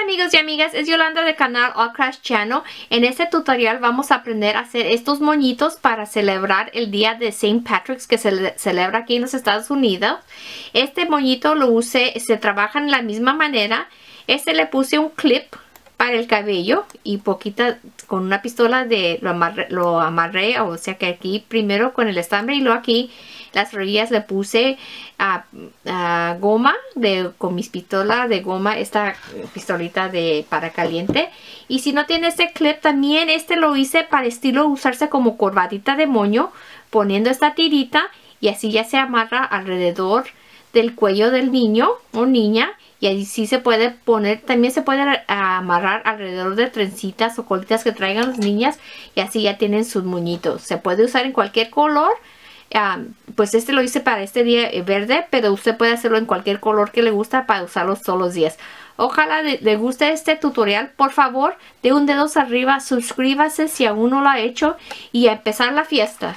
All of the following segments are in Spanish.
amigos y amigas, es Yolanda del canal All Crafts Channel. En este tutorial vamos a aprender a hacer estos moñitos para celebrar el día de St. Patrick's que se celebra aquí en los Estados Unidos. Este moñito se trabaja en la misma manera. Le puse un clip para el cabello y poquita con una pistola lo amarré, o sea que aquí primero con el estambre y luego aquí las rodillas le puse goma con mis pistolas de goma, esta pistolita para caliente. Y si no tiene este clip, también lo hice para estilo usarse como corbatita de moño, poniendo esta tirita y así ya se amarra alrededor del cuello del niño o niña. Y ahí sí se puede poner, también se puede amarrar alrededor de trencitas o colitas que traigan las niñas. Y así ya tienen sus moñitos. Se puede usar en cualquier color. Pues lo hice para este día verde, pero usted puede hacerlo en cualquier color que le gusta para usarlos todos los días. Ojalá le guste este tutorial. Por favor, de un dedo arriba, suscríbase si aún no lo ha hecho y a empezar la fiesta.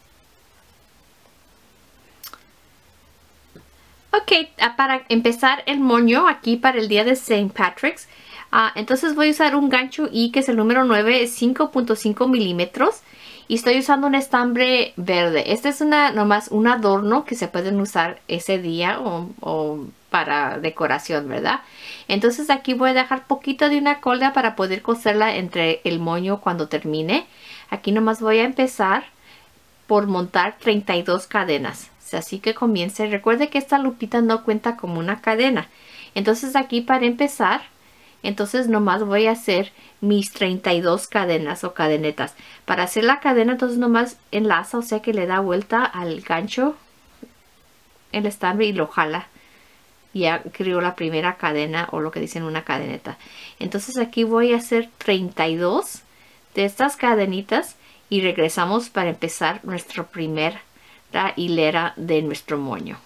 Ok, para empezar el moño aquí para el día de St. Patrick's, entonces voy a usar un gancho I que es el número 9, 5.5 milímetros. Y estoy usando un estambre verde. Este es nomás un adorno que se pueden usar ese día o para decoración, ¿verdad? Entonces aquí voy a dejar poquito de una cola para poder coserla entre el moño cuando termine. Aquí nomás voy a empezar por montar 32 cadenas. Así que comience. Recuerde que esta lupita no cuenta como una cadena. Entonces aquí para empezar, entonces nomás voy a hacer mis 32 cadenas o cadenetas. Para hacer la cadena entonces nomás enlaza, o sea que le da vuelta al gancho, el estambre y lo jala. Ya creó la primera cadena o lo que dicen una cadeneta. Entonces aquí voy a hacer 32 de estas cadenitas y regresamos para empezar nuestra primera hilera de nuestro moño.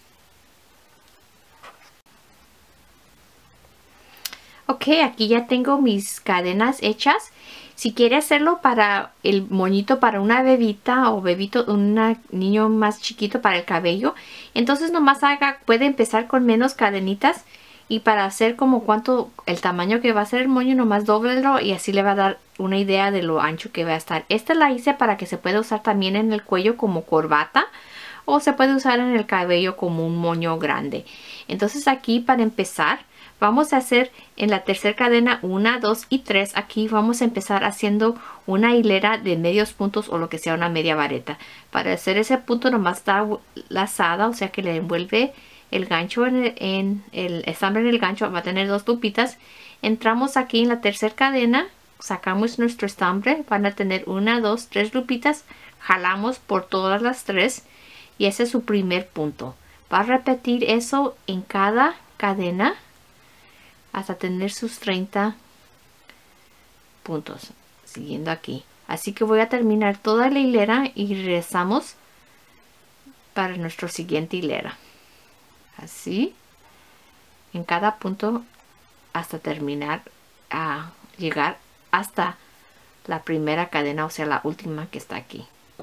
Ok, aquí ya tengo mis cadenas hechas. Si quiere hacerlo para el moñito para una bebita o bebito, un niño más chiquito para el cabello, entonces nomás puede empezar con menos cadenitas. Y para hacer como el tamaño que va a ser el moño, nomás dóblelo y así le va a dar una idea de lo ancho que va a estar. Esta la hice para que se pueda usar también en el cuello como corbata o se puede usar en el cabello como un moño grande. Entonces aquí para empezar vamos a hacer en la tercera cadena 1, 2 y 3. Aquí vamos a empezar haciendo una hilera de medios puntos o lo que sea una media vareta. Para hacer ese punto nomás está lazada, o sea que le envuelve el gancho en el estambre en el gancho. Va a tener dos lupitas. Entramos aquí en la tercera cadena, sacamos nuestro estambre, van a tener 1, 2, 3 lupitas, jalamos por todas las 3 y ese es su primer punto. Va a repetir eso en cada cadena hasta tener sus 30 puntos, siguiendo aquí. Así que voy a terminar toda la hilera y regresamos para nuestra siguiente hilera. Así en cada punto hasta terminar a llegar hasta la primera cadena, o sea la última que está aquí.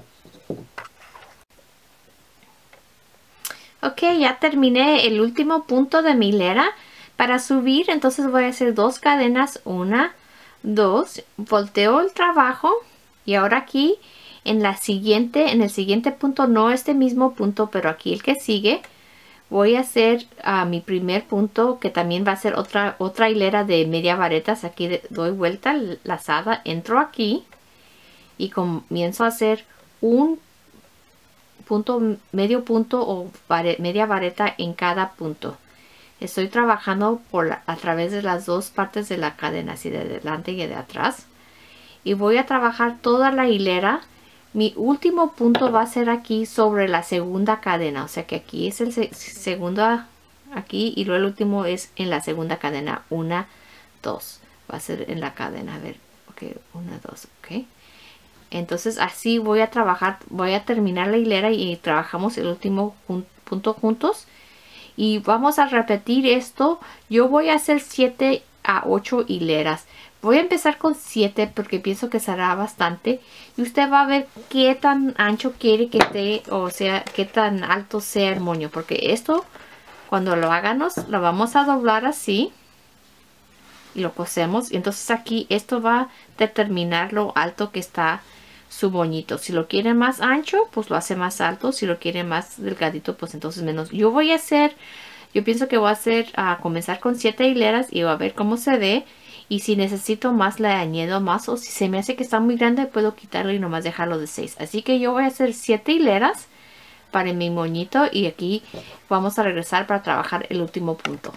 Ok, ya terminé el último punto de mi hilera. Para subir entonces voy a hacer 2 cadenas, 1, 2, volteo el trabajo y ahora aquí en el siguiente punto, no este mismo punto pero aquí el que sigue, voy a hacer mi primer punto que también va a ser otra hilera de media varetas. Aquí doy vuelta lazada, entro aquí y comienzo a hacer un punto, medio punto o media vareta en cada punto. Estoy trabajando a través de las dos partes de la cadena, así de delante y de atrás. Y voy a trabajar toda la hilera. Mi último punto va a ser aquí sobre la segunda cadena. O sea que aquí es el segundo aquí y luego el último es en la segunda cadena. 1, 2. Va a ser en la cadena. A ver, ok, 1, 2, ok. Entonces así voy a trabajar, voy a terminar la hilera y trabajamos el último punto juntos. Y vamos a repetir esto. Yo voy a hacer 7 a 8 hileras. Voy a empezar con 7 porque pienso que será bastante. Y usted va a ver qué tan ancho quiere que esté, o sea, qué tan alto sea el moño. Porque esto, cuando lo hagamos, lo vamos a doblar así. y lo cosemos. Y entonces aquí esto va a determinar lo alto que está su moñito. Si lo quiere más ancho, pues lo hace más alto. Si lo quiere más delgadito, pues entonces menos. Yo pienso que voy a hacer, comenzar con 7 hileras y voy a ver cómo se ve. Y si necesito más, le añado más. O si se me hace que está muy grande, puedo quitarlo y nomás dejarlo de 6. Así que yo voy a hacer 7 hileras para mi moñito. Y aquí vamos a regresar para trabajar el último punto.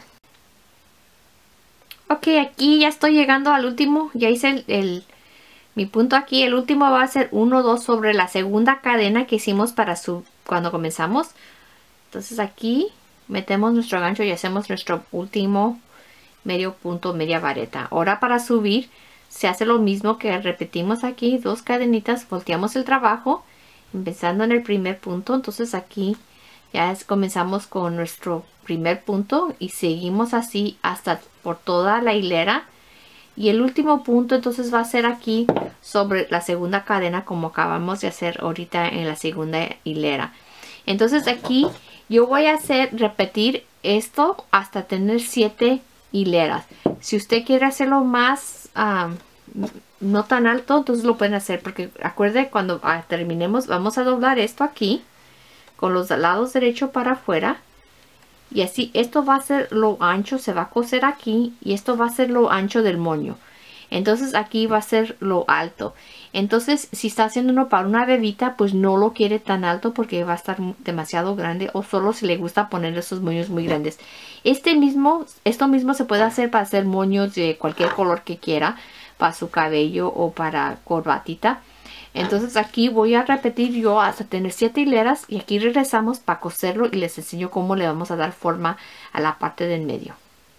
Ok, aquí ya estoy llegando al último. Ya hice mi punto aquí. El último va a ser 1, 2 sobre la segunda cadena que hicimos para cuando comenzamos. Entonces aquí metemos nuestro gancho y hacemos nuestro último medio punto, media vareta. Ahora para subir se hace lo mismo que repetimos aquí. 2 cadenitas, volteamos el trabajo empezando en el primer punto. Entonces aquí ya comenzamos con nuestro primer punto y seguimos así hasta por toda la hilera. Y el último punto entonces va a ser aquí sobre la segunda cadena como acabamos de hacer ahorita en la segunda hilera. Entonces aquí yo voy a repetir esto hasta tener 7 hileras. Si usted quiere hacerlo más no tan alto, entonces lo pueden hacer. Porque acuerde, cuando terminemos vamos a doblar esto aquí con los lados derecho para afuera. Y así esto va a ser lo ancho, se va a coser aquí y esto va a ser lo ancho del moño. Entonces aquí va a ser lo alto. Entonces si está haciendo uno para una bebita, pues no lo quiere tan alto porque va a estar demasiado grande. O solo si le gusta poner esos moños muy grandes. Esto mismo se puede hacer para hacer moños de cualquier color que quiera. Para su cabello o para corbatita. Entonces aquí voy a repetir yo hasta tener 7 hileras y aquí regresamos para coserlo y les enseño cómo le vamos a dar forma a la parte del medio.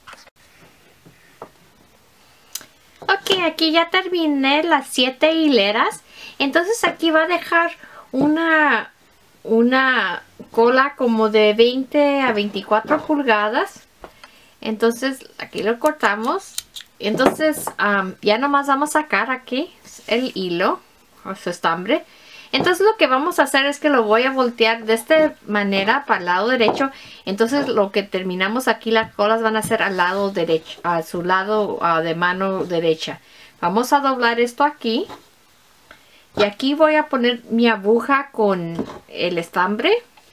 Ok, aquí ya terminé las 7 hileras. Entonces aquí va a dejar una cola como de 20 a 24 pulgadas. Entonces aquí lo cortamos. Entonces ya nomás vamos a sacar aquí el hilo o su estambre. Entonces lo que vamos a hacer es que lo voy a voltear de esta manera para el lado derecho. Entonces lo que terminamos aquí, las colas van a ser al lado derecho, a su lado de mano derecha. Vamos a doblar esto aquí. Y aquí voy a poner mi aguja con el estambre.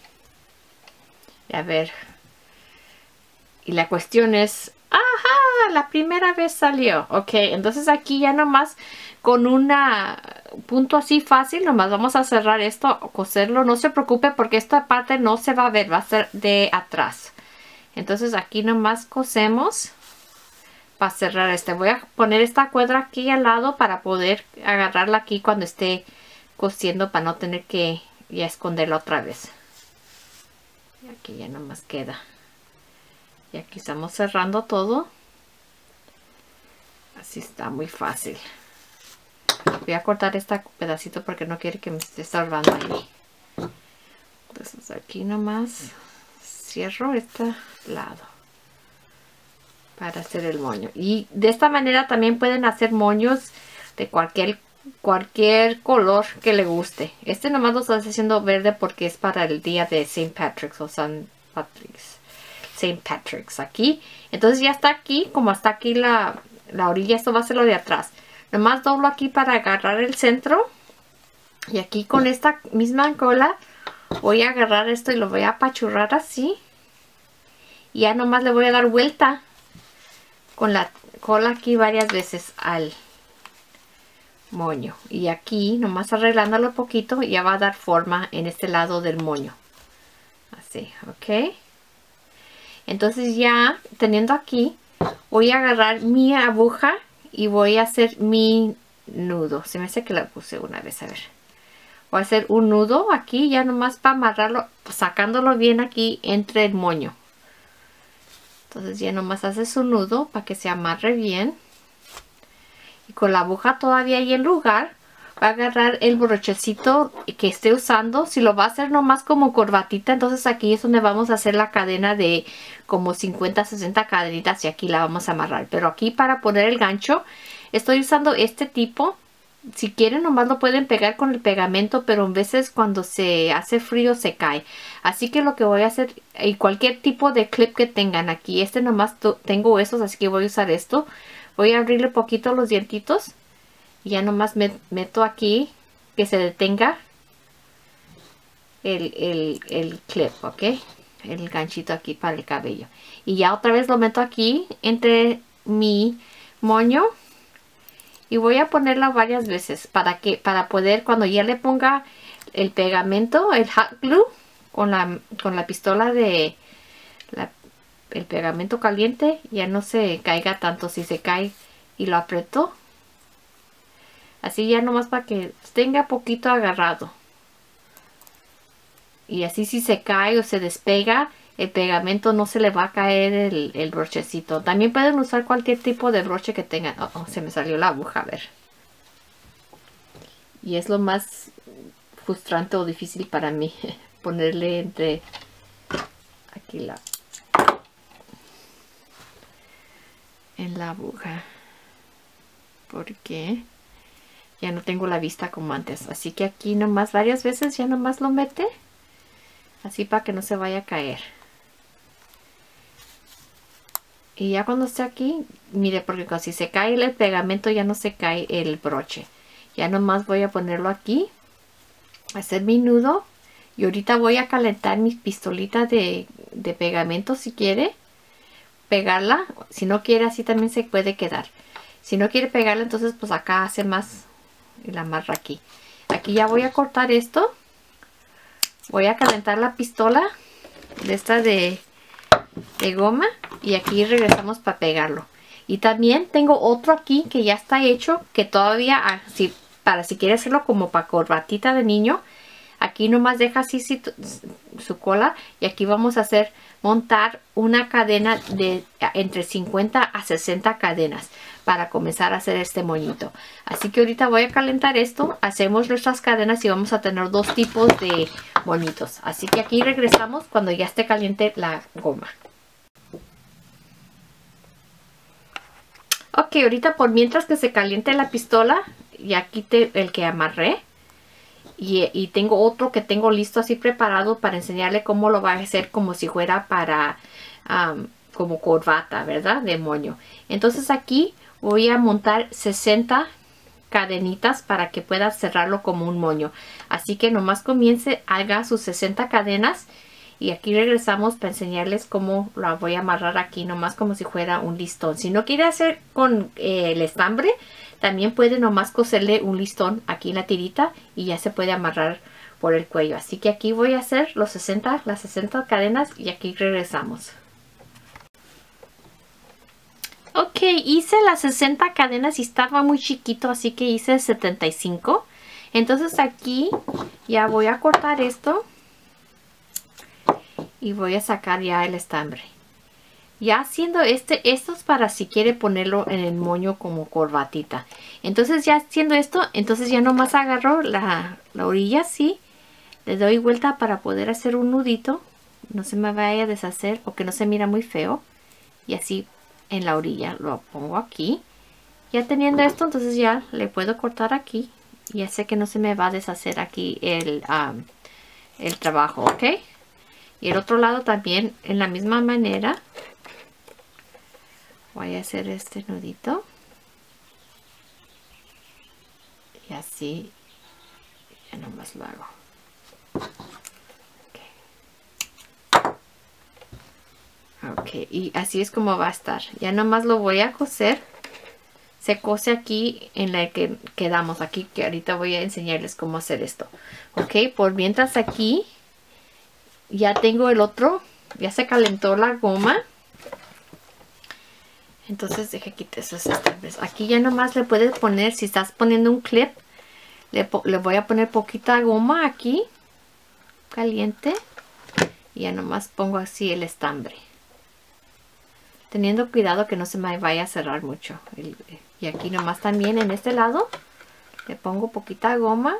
A ver. Y la cuestión es... ¡Ajá! La primera vez salió. Ok, entonces aquí ya nomás con un punto así fácil, nomás vamos a cerrar esto, coserlo. No se preocupe porque esta parte no se va a ver, va a ser de atrás. Entonces aquí nomás cosemos para cerrar este. Voy a poner esta cuerda aquí al lado para poder agarrarla aquí cuando esté cosiendo para no tener que ya esconderla otra vez. Y aquí ya nomás queda. Y aquí estamos cerrando todo. Así está muy fácil. Voy a cortar este pedacito porque no quiere que me esté estorbando ahí. Entonces aquí nomás cierro este lado para hacer el moño. Y de esta manera también pueden hacer moños de cualquier color que le guste. Este nomás lo estoy haciendo verde porque es para el día de St. Patrick's o St. Patrick's aquí. Entonces ya está aquí, como está aquí la orilla, esto va a ser lo de atrás. Nomás doblo aquí para agarrar el centro. Y aquí con esta misma cola voy a agarrar esto y lo voy a apachurrar así. Y ya nomás le voy a dar vuelta con la cola aquí varias veces al moño. Y aquí nomás arreglándolo un poquito ya va a dar forma en este lado del moño. Así, ok. Entonces ya teniendo aquí voy a agarrar mi aguja y voy a hacer mi nudo. Se me hace que la puse una vez, a ver. Voy a hacer un nudo aquí ya nomás para amarrarlo, sacándolo bien aquí entre el moño. Entonces ya nomás hace su nudo para que se amarre bien. Y con la aguja todavía ahí en lugar, va a agarrar el brochecito que esté usando. Si lo va a hacer nomás como corbatita, entonces aquí es donde vamos a hacer la cadena de como 50-60 cadenitas y aquí la vamos a amarrar. Pero aquí para poner el gancho estoy usando este tipo. Si quieren nomás lo pueden pegar con el pegamento, pero a veces cuando se hace frío se cae. Así que lo que voy a hacer, y cualquier tipo de clip que tengan aquí, este nomás tengo esos, así que voy a usar esto. Voy a abrirle poquito los dientitos. Y ya nomás meto aquí que se detenga el clip, ¿ok? El ganchito aquí para el cabello. Y ya otra vez lo meto aquí entre mi moño. Y voy a ponerla varias veces para poder, cuando ya le ponga el pegamento, el hot glue, con la pistola de el pegamento caliente, ya no se caiga tanto. Si se cae y lo aprieto, así ya nomás para que tenga poquito agarrado. Y así si se cae o se despega, el pegamento no se le va a caer el brochecito. También pueden usar cualquier tipo de broche que tengan. Oh, se me salió la aguja, a ver. Y es lo más frustrante o difícil para mí. Ponerle entre aquí en la aguja. Porque ya no tengo la vista como antes. Así que aquí nomás varias veces ya nomás lo mete. Así para que no se vaya a caer. Y ya cuando esté aquí, mire, porque si se cae el pegamento ya no se cae el broche. Ya nomás voy a ponerlo aquí. Hacer mi nudo. Y ahorita voy a calentar mi pistolita de pegamento si quiere pegarla. Si no quiere, así también se puede quedar. Si no quiere pegarla, entonces pues acá hace más y la amarra aquí. Aquí ya voy a cortar esto. Voy a calentar la pistola de esta de goma. Y aquí regresamos para pegarlo. Y también tengo otro aquí que ya está hecho. Que todavía, si quiere hacerlo como para corbatita de niño. Aquí nomás deja así su cola. Y aquí vamos a montar una cadena de entre 50 a 60 cadenas. Para comenzar a hacer este moñito. Así que ahorita voy a calentar esto. Hacemos nuestras cadenas y vamos a tener dos tipos de moñitos. Así que aquí regresamos cuando ya esté caliente la goma. Ok, ahorita por mientras que se caliente la pistola, ya quité el que amarré. Y tengo otro que tengo listo así preparado para enseñarle cómo lo va a hacer como si fuera para como corbata, ¿verdad? De moño. Entonces aquí voy a montar 60 cadenitas para que pueda cerrarlo como un moño. Así que nomás comience, haga sus 60 cadenas. Y aquí regresamos para enseñarles cómo la voy a amarrar aquí, nomás como si fuera un listón. Si no quiere hacer con el estambre, también puede nomás coserle un listón aquí en la tirita y ya se puede amarrar por el cuello. Así que aquí voy a hacer las 60 cadenas y aquí regresamos. Ok, hice las 60 cadenas y estaba muy chiquito, así que hice 75. Entonces aquí ya voy a cortar esto. Y voy a sacar ya el estambre. Ya haciendo esto es para si quiere ponerlo en el moño como corbatita. Entonces ya haciendo esto, entonces ya nomás agarro la orilla así. Le doy vuelta para poder hacer un nudito. No se me vaya a deshacer porque no se mira muy feo. Y así en la orilla lo pongo aquí. Ya teniendo esto, entonces ya le puedo cortar aquí. Ya sé que no se me va a deshacer aquí el trabajo, ¿ok? Y el otro lado también en la misma manera. Voy a hacer este nudito. Y así ya nomás lo hago. Ok, y así es como va a estar. Ya nomás lo voy a coser. Se cose aquí en la que quedamos. Aquí que ahorita voy a enseñarles cómo hacer esto. Ok, por mientras aquí ya tengo el otro. Ya se calentó la goma. Entonces deje quitar esos estambres. Aquí ya nomás le puedes poner, si estás poniendo un clip, le voy a poner poquita goma aquí. Caliente. Y ya nomás pongo así el estambre. Teniendo cuidado que no se me vaya a cerrar mucho. Y aquí nomás también en este lado le pongo poquita goma.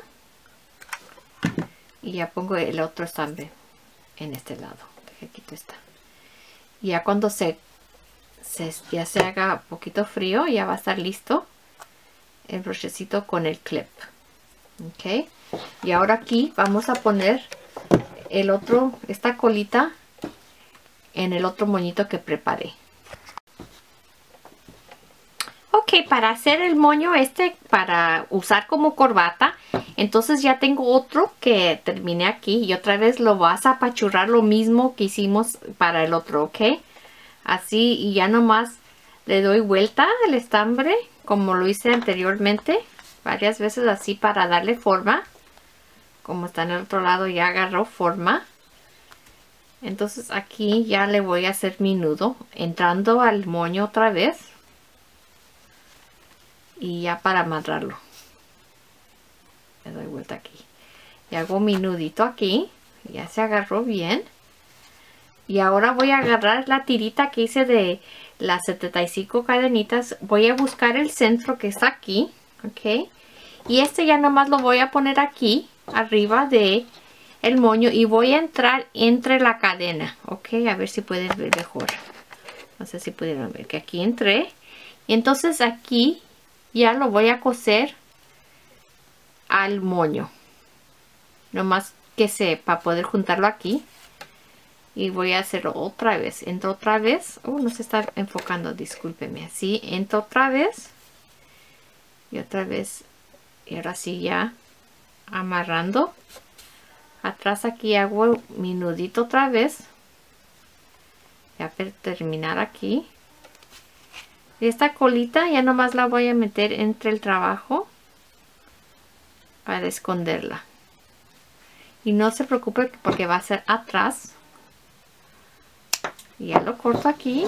Y ya pongo el otro estambre en este lado. Deje quito esta. Y ya cuando ya se haga poquito frío, ya va a estar listo el brochecito con el clip. Ok. Y ahora aquí vamos a poner esta colita en el otro moñito que preparé. Ok, para hacer el moño para usar como corbata, entonces ya tengo otro que terminé aquí y otra vez lo vas a apachurrar lo mismo que hicimos para el otro, ¿ok? Así, y ya nomás le doy vuelta al estambre como lo hice anteriormente, varias veces así para darle forma. Como está en el otro lado ya agarró forma. Entonces aquí ya le voy a hacer mi nudo entrando al moño otra vez. Y ya para amarrarlo le doy vuelta aquí y hago mi nudito aquí. Ya se agarró bien. Y ahora voy a agarrar la tirita que hice de las 75 cadenitas. Voy a buscar el centro que está aquí, ok. Y ya nomás lo voy a poner aquí arriba de el moño y voy a entrar entre la cadena, ok. A ver si pueden ver mejor. No sé si pudieron ver que aquí entré. Y entonces aquí ya lo voy a coser al moño. Nomás que para poder juntarlo aquí. Y voy a hacerlo otra vez. Entro otra vez. No se está enfocando, discúlpeme. Así, entro otra vez. Y otra vez. Y ahora sí ya amarrando. Atrás aquí hago mi nudito otra vez. Ya para terminar aquí. Y esta colita ya nomás la voy a meter entre el trabajo para esconderla. Y no se preocupe porque va a ser atrás. Y ya lo corto aquí.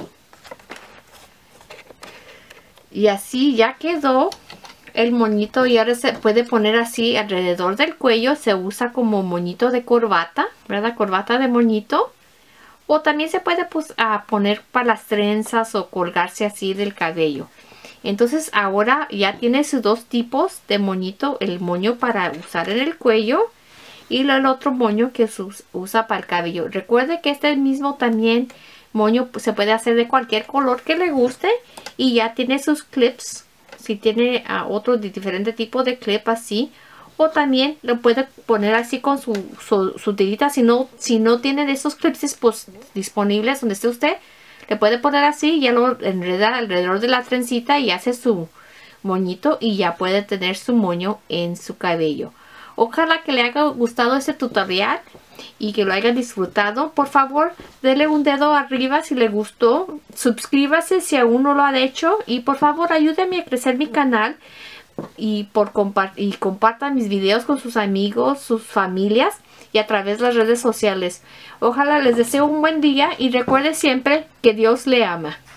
Y así ya quedó el moñito. Y ahora se puede poner así alrededor del cuello. Se usa como moñito de corbata, ¿verdad? Corbata de moñito. O también se puede poner para las trenzas o colgarse así del cabello. Entonces ahora ya tiene sus dos tipos de moñito. El moño para usar en el cuello y el otro moño que se usa para el cabello. Recuerde que este mismo también moño se puede hacer de cualquier color que le guste. Y ya tiene sus clips. Si tiene otro de diferente tipo de clip así. O también lo puede poner así con su tirita. Si no tiene de esos clips pues, disponibles donde esté usted, le puede poner así y ya lo enreda alrededor de la trencita y hace su moñito y ya puede tener su moño en su cabello. Ojalá que le haya gustado este tutorial y que lo haya disfrutado. Por favor, dele un dedo arriba si le gustó. Suscríbase si aún no lo ha hecho. Y por favor, ayúdeme a crecer mi canal. Y compartan mis videos con sus amigos, sus familias y a través de las redes sociales. Ojalá les deseo un buen día y recuerde siempre que Dios le ama.